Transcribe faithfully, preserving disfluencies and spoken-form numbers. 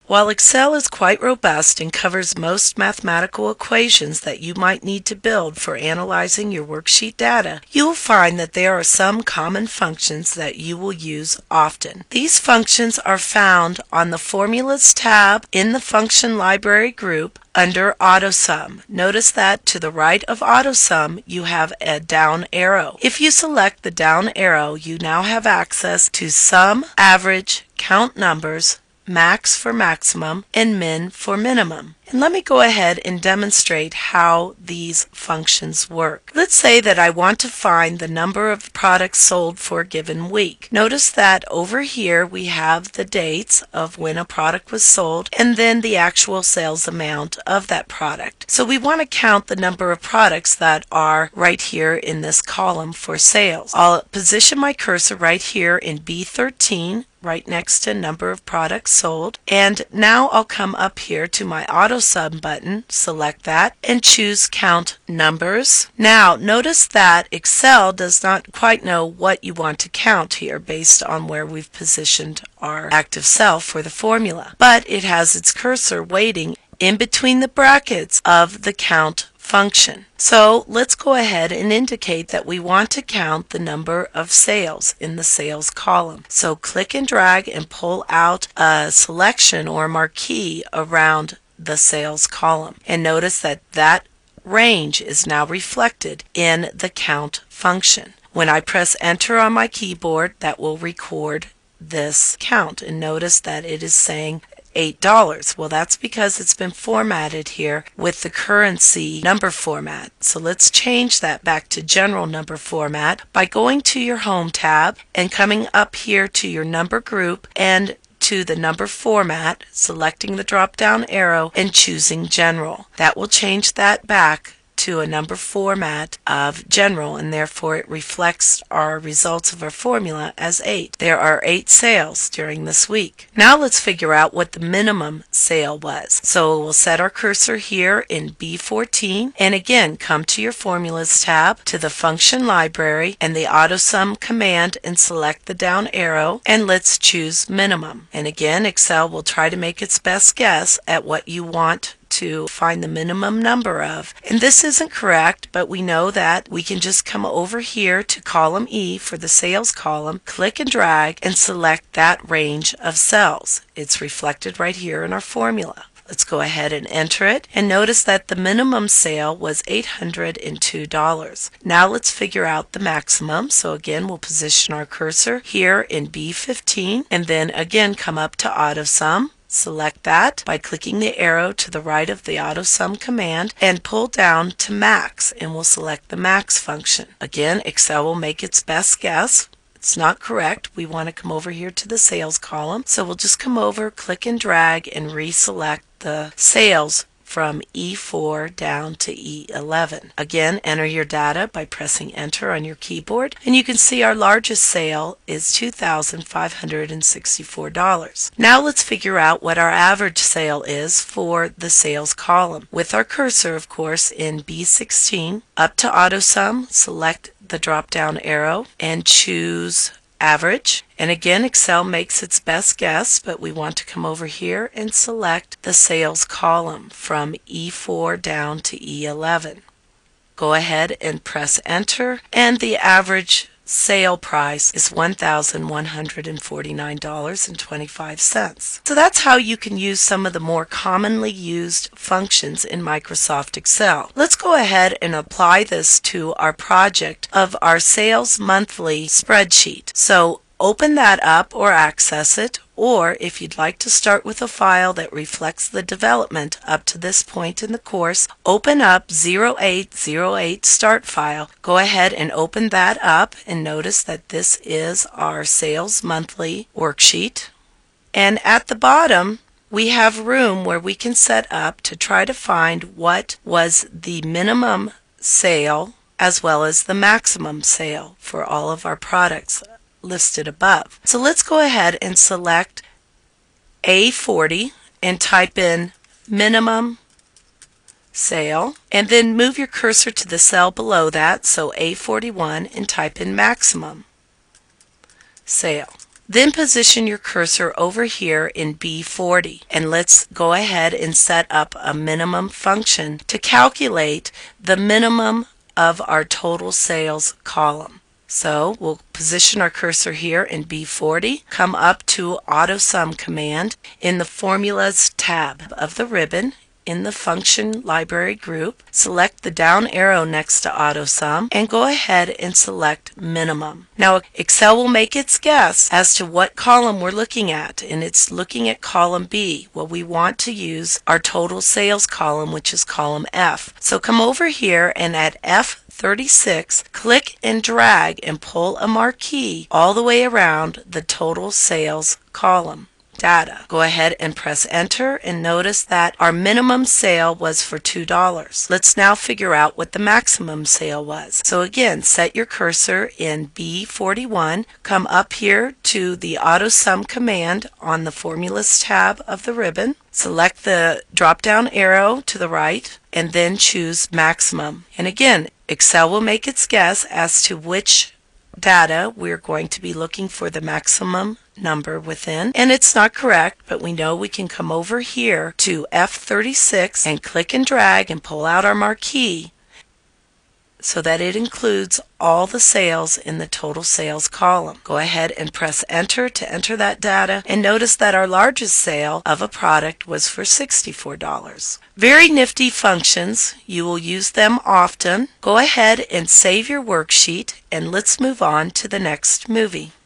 While Excel is quite robust and covers most mathematical equations that you might need to build for analyzing your worksheet data, you will find that there are some common functions that you will use often. These functions are found on the Formulas tab in the Function Library group under AutoSum. Notice that to the right of AutoSum you have a down arrow. If you select the down arrow, you now have access to Sum, Average, Count Numbers, Max for maximum, and min for minimum. And let me go ahead and demonstrate how these functions work. Let's say that I want to find the number of products sold for a given week. Notice that over here we have the dates of when a product was sold and then the actual sales amount of that product. So we want to count the number of products that are right here in this column for sales. I'll position my cursor right here in B thirteen, right next to number of products sold, and now I'll come up here to my AutoSum button, select that, and choose Count Numbers. Now notice that Excel does not quite know what you want to count here based on where we've positioned our active cell for the formula, but it has its cursor waiting in between the brackets of the count function. So let's go ahead and indicate that we want to count the number of sales in the sales column. So click and drag and pull out a selection or marquee around the sales column. And notice that that range is now reflected in the count function. When I press enter on my keyboard, that will record this count. And notice that it is saying eight dollars. Well, that's because it's been formatted here with the currency number format. So let's change that back to general number format by going to your Home tab and coming up here to your number group and to the number format, selecting the drop down arrow and choosing general. That will change that back to a number format of general, and therefore it reflects our results of our formula as eight. There are eight sales during this week. Now let's figure out what the minimum sale was. So we'll set our cursor here in B fourteen, and again come to your Formulas tab, to the Function Library and the AutoSum command, and select the down arrow, and let's choose minimum. And again, Excel will try to make its best guess at what you want to find the minimum number of. And this isn't correct, but we know that we can just come over here to column E for the sales column, click and drag, and select that range of cells. It's reflected right here in our formula. Let's go ahead and enter it, and notice that the minimum sale was eight hundred two dollars. Now let's figure out the maximum. So again, we'll position our cursor here in B fifteen, and then again come up to AutoSum. Select that by clicking the arrow to the right of the AutoSum command and pull down to Max, and we'll select the Max function. Again, Excel will make its best guess. It's not correct. We want to come over here to the sales column. So we'll just come over, click and drag, and reselect the sales from E four down to E eleven. Again, enter your data by pressing enter on your keyboard, and you can see our largest sale is two thousand five hundred sixty-four dollars. Now let's figure out what our average sale is for the sales column. With our cursor, of course, in B sixteen, up to AutoSum, select the drop down arrow and choose average. And again, Excel makes its best guess, but we want to come over here and select the sales column from E four down to E eleven. Go ahead and press enter, and the average sale price is one thousand one hundred forty-nine dollars and twenty-five cents. So that's how you can use some of the more commonly used functions in Microsoft Excel. Let's go ahead and apply this to our project of our sales monthly spreadsheet. So open that up or access it, or if you'd like to start with a file that reflects the development up to this point in the course, open up zero eight zero eight Start File. Go ahead and open that up, and notice that this is our Sales Monthly worksheet. And at the bottom, we have room where we can set up to try to find what was the minimum sale as well as the maximum sale for all of our products listed above. So let's go ahead and select A forty and type in minimum sale, and then move your cursor to the cell below that, so A forty-one, and type in maximum sale. Then position your cursor over here in B forty, and let's go ahead and set up a minimum function to calculate the minimum of our total sales column. So we'll position our cursor here in B forty, come up to AutoSum command in the Formulas tab of the ribbon. In the Function Library group, select the down arrow next to AutoSum and go ahead and select Minimum. Now Excel will make its guess as to what column we're looking at, and it's looking at column B. Well, we want to use our total sales column, which is column F. So come over here and at F thirty-six, click and drag and pull a marquee all the way around the total sales column data. Go ahead and press enter and notice that our minimum sale was for two dollars. Let's now figure out what the maximum sale was. So again, set your cursor in B forty-one, come up here to the AutoSum command on the Formulas tab of the ribbon, select the drop down arrow to the right, and then choose maximum. And again, Excel will make its guess as to which data we're going to be looking for the maximum number within, and it's not correct, but we know we can come over here to F thirty-six and click and drag and pull out our marquee so that it includes all the sales in the total sales column. Go ahead and press enter to enter that data, and notice that our largest sale of a product was for sixty-four dollars. Very nifty functions. You will use them often. Go ahead and save your worksheet, and let's move on to the next movie.